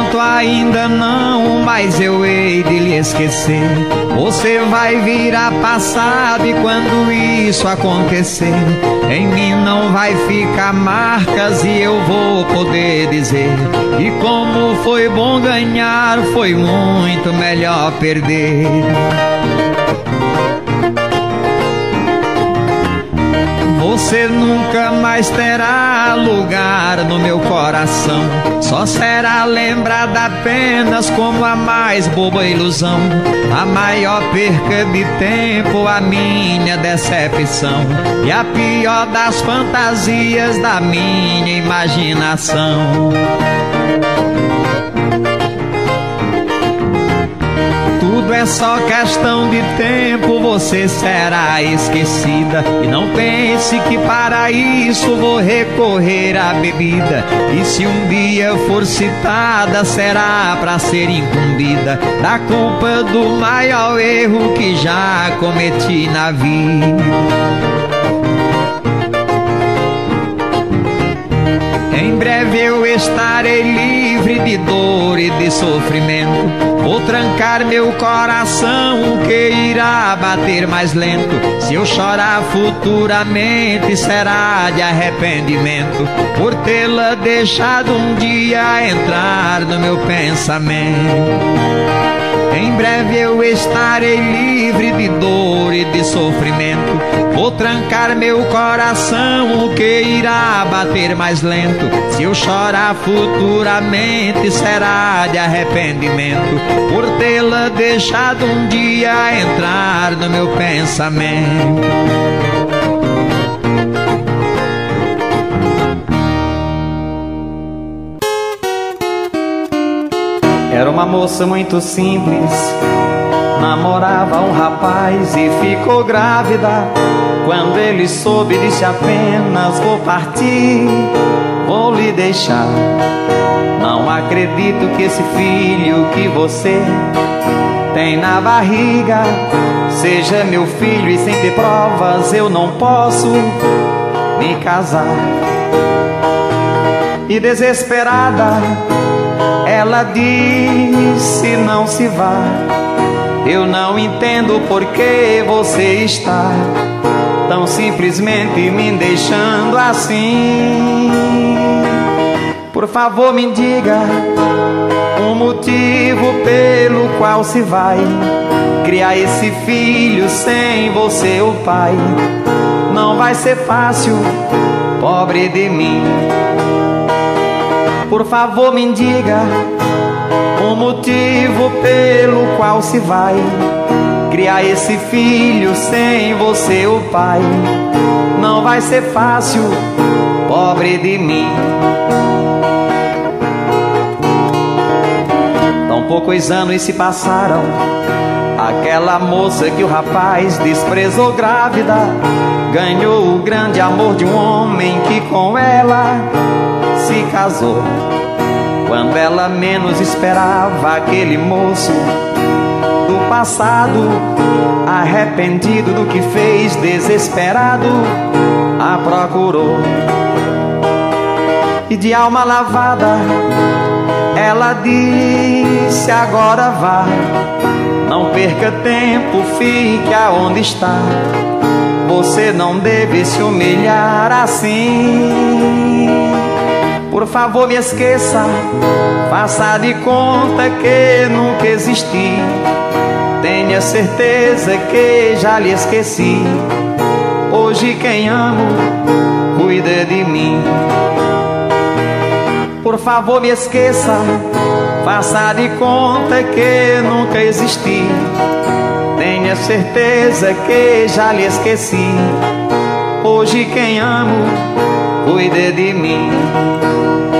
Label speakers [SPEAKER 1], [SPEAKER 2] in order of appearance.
[SPEAKER 1] momento ainda não, mas eu hei de lhe esquecer. Você vai virar passado e quando isso acontecer, em mim não vai ficar marcas e eu vou poder dizer que como foi bom ganhar, foi muito melhor perder. Você nunca mais terá lugar no meu coração, só será lembrada apenas como a mais boba ilusão, a maior perca de tempo, a minha decepção e a pior das fantasias da minha imaginação. Tudo é só questão de tempo, você será esquecida. E não pense que para isso vou recorrer à bebida. E se um dia for citada, será pra ser incumbida da culpa do maior erro que já cometi na vida. Em breve eu estarei livre de dor e de sofrimento. Vou trancar meu coração, o que irá bater mais lento. Se eu chorar futuramente, será de arrependimento por tê-la deixado um dia entrar no meu pensamento. Em breve eu estarei livre de dor e de sofrimento. Vou trancar meu coração, o que irá bater mais lento. Se eu chorar futuramente, será de arrependimento por tê-la deixado um dia entrar no meu pensamento. Era uma moça muito simples, namorava um rapaz e ficou grávida. Quando ele soube, disse apenas: vou partir, vou lhe deixar. Não acredito que esse filho que você tem na barriga seja meu filho, e sem ter provas eu não posso me casar. E desesperada ela disse: não se vá, eu não entendo por que você está tão simplesmente me deixando assim. Por favor me diga um motivo pelo qual se vai criar esse filho sem você, o pai. Não vai ser fácil, pobre de mim. Por favor me diga um motivo pelo qual se vai criar esse filho sem você, o pai. Não vai ser fácil, pobre de mim. Tão poucos anos se passaram, aquela moça que o rapaz desprezou grávida ganhou o grande amor de um homem que com ela se casou. Quando ela menos esperava, aquele moço do passado, arrependido do que fez, desesperado, a procurou. E de alma lavada ela disse: agora vá, não perca tempo, fique aonde está. Você não deve se humilhar assim. Por favor me esqueça, faça de conta que nunca existi. Tenha certeza que já lhe esqueci. Hoje quem amo cuida de mim. Por favor me esqueça, faça de conta que nunca existi. Tenha certeza que já lhe esqueci. Hoje quem amo cuida de mim.